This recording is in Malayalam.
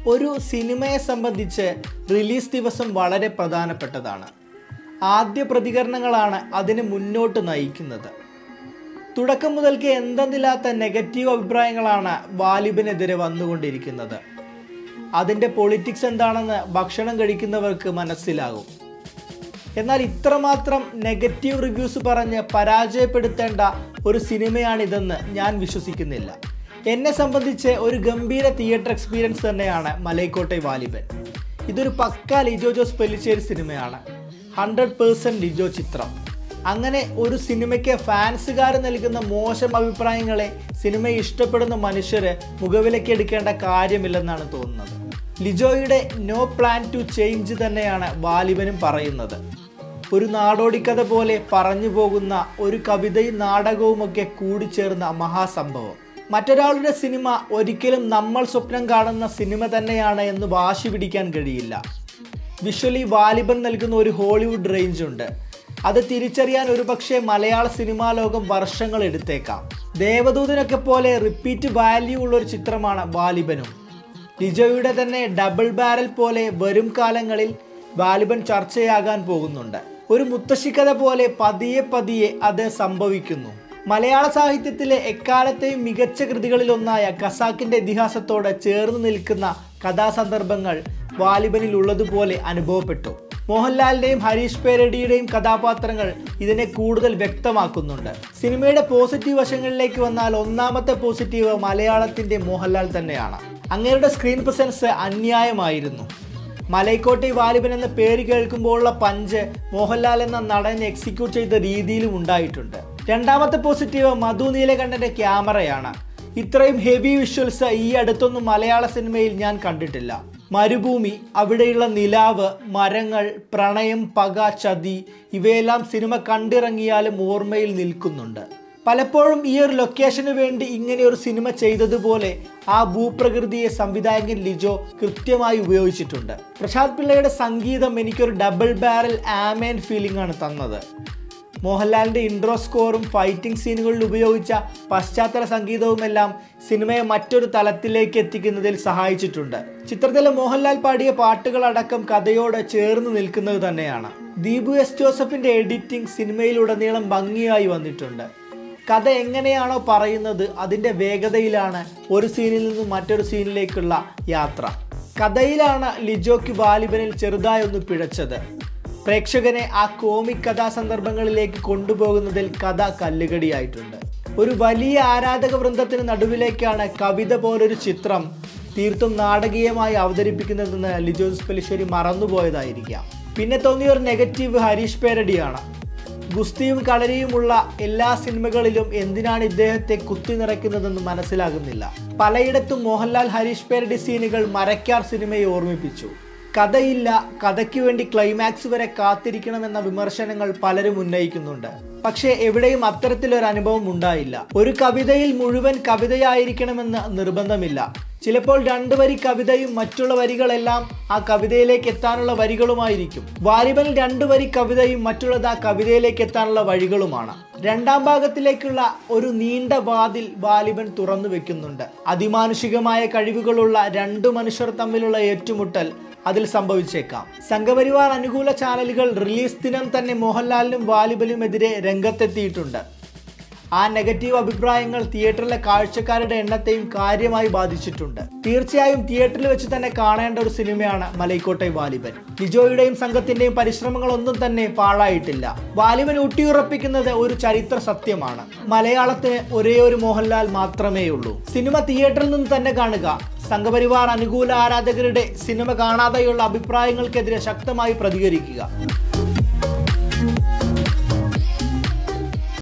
ഒരു സിനിമയെ സംബന്ധിച്ച് റിലീസ് ദിവസം വളരെ പ്രധാനപ്പെട്ടതാണ്. ആദ്യ പ്രതികരണങ്ങളാണ് അതിനെ മുന്നോട്ട് നയിക്കുന്നത്. തുടക്കം മുതൽക്ക് എന്തെന്നില്ലാത്ത നെഗറ്റീവ് അഭിപ്രായങ്ങളാണ് വാലിബനെതിരെ വന്നുകൊണ്ടിരിക്കുന്നത്. അതിൻ്റെ പൊളിറ്റിക്സ് എന്താണെന്ന് ഭക്ഷണം കഴിക്കുന്നവർക്ക് മനസ്സിലാകും. എന്നാൽ ഇത്രമാത്രം നെഗറ്റീവ് റിവ്യൂസ് പറഞ്ഞ് പരാജയപ്പെടുത്തേണ്ട ഒരു സിനിമയാണിതെന്ന് ഞാൻ വിശ്വസിക്കുന്നില്ല. എന്നെ സംബന്ധിച്ച് ഒരു ഗംഭീര തിയേറ്റർ എക്സ്പീരിയൻസ് തന്നെയാണ് മലൈക്കോട്ടെ വാലിബൻ. ഇതൊരു പക്ക ലിജോ ജോസ് പെല്ലിശ്ശേരി സിനിമയാണ്. 100% ലിജോ ചിത്രം. അങ്ങനെ ഒരു സിനിമയ്ക്ക് ഫാൻസുകാർ നൽകുന്ന മോശം അഭിപ്രായങ്ങളെ സിനിമയെ ഇഷ്ടപ്പെടുന്ന മനുഷ്യരെ മുഖവിലയ്ക്ക് എടുക്കേണ്ട കാര്യമില്ലെന്നാണ് തോന്നുന്നത്. ലിജോയുടെ നോ പ്ലാൻ ടു ചേഞ്ച് തന്നെയാണ് വാലിബനും പറയുന്നത്. ഒരു നാടോടിക്കഥ പോലെ പറഞ്ഞു പോകുന്ന ഒരു കവിതയും നാടകവുമൊക്കെ കൂടിച്ചേർന്ന മഹാസംഭവം. മറ്റൊരാളുടെ സിനിമ ഒരിക്കലും നമ്മൾ സ്വപ്നം കാണുന്ന സിനിമ തന്നെയാണ് എന്ന് വാശി പിടിക്കാൻ കഴിയില്ല. വിഷ്വലി വാലിബൻ നൽകുന്ന ഒരു ഹോളിവുഡ് റേഞ്ച് ഉണ്ട്. അത് തിരിച്ചറിയാൻ ഒരുപക്ഷെ മലയാള സിനിമാ ലോകം വർഷങ്ങൾ എടുത്തേക്കാം. ദേവദൂതനൊക്കെ പോലെ റിപ്പീറ്റ് വാല്യൂ ഉള്ള ഒരു ചിത്രമാണ് വാലിബനും. ലിജോയുടെ തന്നെ ഡബിൾ ബാരൽ പോലെ വരും കാലങ്ങളിൽ വാലിബൻ ചർച്ചയാകാൻ പോകുന്നുണ്ട്. ഒരു മുത്തശ്ശിക്കഥ പോലെ പതിയെ പതിയെ അത് സംഭവിക്കുന്നു. മലയാള സാഹിത്യത്തിലെ എക്കാലത്തെയും മികച്ച കൃതികളിലൊന്നായ ഖസാക്കിൻ്റെ ഇതിഹാസത്തോട് ചേർന്ന് നിൽക്കുന്ന കഥാസന്ദർഭങ്ങൾ വാലിബനിൽ ഉള്ളതുപോലെ അനുഭവപ്പെട്ടു. മോഹൻലാലിൻ്റെയും ഹരീഷ് പേരടിയുടെയും കഥാപാത്രങ്ങൾ ഇതിനെ കൂടുതൽ വ്യക്തമാക്കുന്നുണ്ട്. സിനിമയുടെ പോസിറ്റീവ് വശങ്ങളിലേക്ക് വന്നാൽ ഒന്നാമത്തെ പോസിറ്റീവ് മലയാളത്തിൻ്റെ മോഹൻലാൽ തന്നെയാണ്. അങ്ങേരുടെ സ്ക്രീൻ പ്രസൻസ് അന്യായമായിരുന്നു. മലൈക്കോട്ടെ വാലിബൻ എന്ന പേര് കേൾക്കുമ്പോഴുള്ള പഞ്ച് മോഹൻലാൽ എന്ന നടൻ എക്സിക്യൂട്ട് ചെയ്ത രീതിയിലും ഉണ്ടായിട്ടുണ്ട്. രണ്ടാമത്തെ പോസിറ്റീവ് മധു നീലകണ്ഠൻ്റെ ക്യാമറയാണ്. ഇത്രയും ഹെവി വിഷ്വൽസ് ഈ അടുത്തൊന്നും മലയാള സിനിമയിൽ ഞാൻ കണ്ടിട്ടില്ല. മരുഭൂമി, അവിടെയുള്ള നിലാവ്, മരങ്ങൾ, പ്രണയം, പക, ചതി ഇവയെല്ലാം സിനിമ കണ്ടിറങ്ങിയാലും ഓർമ്മയിൽ നിൽക്കുന്നുണ്ട്. പലപ്പോഴും ഈ ഒരു ലൊക്കേഷന് വേണ്ടി ഇങ്ങനെ ഒരു സിനിമ ചെയ്തതുപോലെ ആ ഭൂപ്രകൃതിയെ സംവിധായകൻ ലിജോ കൃത്യമായി ഉപയോഗിച്ചിട്ടുണ്ട്. പ്രശാന്ത് പിള്ളയുടെ സംഗീതം എനിക്കൊരു ഡബിൾ ബാരൽ ആമേൻ ഫീലിംഗ് ആണ് തന്നത്. മോഹൻലാലിൻ്റെ ഇൻട്രോ സ്കോറും ഫൈറ്റിംഗ് സീനുകളിൽ ഉപയോഗിച്ച പശ്ചാത്തല സംഗീതവുമെല്ലാം സിനിമയെ മറ്റൊരു തലത്തിലേക്ക് എത്തിക്കുന്നതിൽ സഹായിച്ചിട്ടുണ്ട്. ചിത്രത്തിലെ മോഹൻലാൽ പാടിയ പാട്ടുകളടക്കം കഥയോട് ചേർന്ന് നിൽക്കുന്നത് തന്നെയാണ്. ദീപു എസ് ജോസഫിൻ്റെ എഡിറ്റിംഗ് സിനിമയിലുടനീളം ഭംഗിയായി വന്നിട്ടുണ്ട്. കഥ എങ്ങനെയാണോ പറയുന്നത് അതിൻ്റെ വേഗതയിലാണ് ഒരു സീനിൽ നിന്നും മറ്റൊരു സീനിലേക്കുള്ള യാത്ര. കഥയിലാണ് ലിജോയ്ക്ക് വാലിബനിൽ ചെറുതായൊന്ന് പിഴച്ചത്. പ്രേക്ഷകനെ ആ കോമിക് കഥാസന്ദർഭങ്ങളിലേക്ക് കൊണ്ടുപോകുന്നതിൽ കഥ കല്ലുകടിയായിട്ടുണ്ട്. ഒരു വലിയ ആരാധക വൃന്ദത്തിന് നടുവിലേക്കാണ് കവിത പോലൊരു ചിത്രം തീർത്തും നാടകീയമായി അവതരിപ്പിക്കുന്നതെന്ന് ലിജോ ജോസ് പെല്ലിശ്ശേരി മറന്നുപോയതായിരിക്കാം. പിന്നെ തോന്നിയൊരു നെഗറ്റീവ് ഹരീഷ് പേരടിയാണ്. ഗുസ്തിയും കളരിയുമുള്ള എല്ലാ സിനിമകളിലും എന്തിനാണ് ഇദ്ദേഹത്തെ കുത്തി നിറയ്ക്കുന്നതെന്ന് മനസ്സിലാകുന്നില്ല. പലയിടത്തും മോഹൻലാൽ ഹരീഷ് പേരടി സീനുകൾ മരക്കാർ സിനിമയെ ഓർമ്മിപ്പിച്ചു. കഥയില്ല, കഥയ്ക്ക് വേണ്ടി ക്ലൈമാക്സ് വരെ കാത്തിരിക്കണമെന്ന വിമർശനങ്ങൾ പലരും ഉന്നയിക്കുന്നുണ്ട്. പക്ഷേ എവിടെയും അത്തരത്തിലൊരു അനുഭവം ഉണ്ടായില്ല. ഒരു കവിതയിൽ മുഴുവൻ കവിതയായിരിക്കണമെന്ന് നിർബന്ധമില്ല. ചിലപ്പോൾ 2 വരി കവിതയും മറ്റുള്ള വരികളെല്ലാം ആ കവിതയിലേക്ക് എത്താനുള്ള വരികളുമായിരിക്കും. വാലിബനിൽ 2 വരി കവിതയും മറ്റുള്ളത് ആ കവിതയിലേക്ക് എത്താനുള്ള വഴികളുമാണ്. രണ്ടാം ഭാഗത്തിലേക്കുള്ള ഒരു നീണ്ട വാതിൽ വാലിബൻ തുറന്നു വെക്കുന്നുണ്ട്. അതിമാനുഷികമായ കഴിവുകളുള്ള 2 മനുഷ്യർ തമ്മിലുള്ള ഏറ്റുമുട്ടൽ അതിൽ സംഭവിച്ചേക്കാം. സംഘപരിവാർ അനുകൂല ചാനലുകൾ റിലീസ് ദിനം തന്നെ മോഹൻലാലിനും വാലിബനുമെതിരെ രംഗത്തെത്തിയിട്ടുണ്ട്. ആ നെഗറ്റീവ് അഭിപ്രായങ്ങൾ തിയേറ്ററിലെ കാഴ്ചക്കാരുടെ എണ്ണത്തെയും കാര്യമായി ബാധിച്ചിട്ടുണ്ട്. തീർച്ചയായും തിയേറ്ററിൽ വെച്ച് തന്നെ കാണേണ്ട ഒരു സിനിമയാണ് മലൈക്കോട്ടെ വാലിബൻ. ലിജോയുടെയും സംഘത്തിന്റെയും പരിശ്രമങ്ങളൊന്നും തന്നെ പാഴായിട്ടില്ല. വാലിബൻ ഊട്ടിയുറപ്പിക്കുന്നത് ഒരു ചരിത്ര സത്യമാണ്. മലയാളത്തിന് ഒരേ ഒരു മോഹൻലാൽ മാത്രമേ ഉള്ളൂ. സിനിമ തിയേറ്ററിൽ നിന്ന് തന്നെ കാണുക. സംഘപരിവാർ അനുകൂല ആരാധകരുടെ സിനിമ കാണാതെയുള്ള അഭിപ്രായങ്ങൾക്കെതിരെ ശക്തമായി പ്രതികരിക്കുക.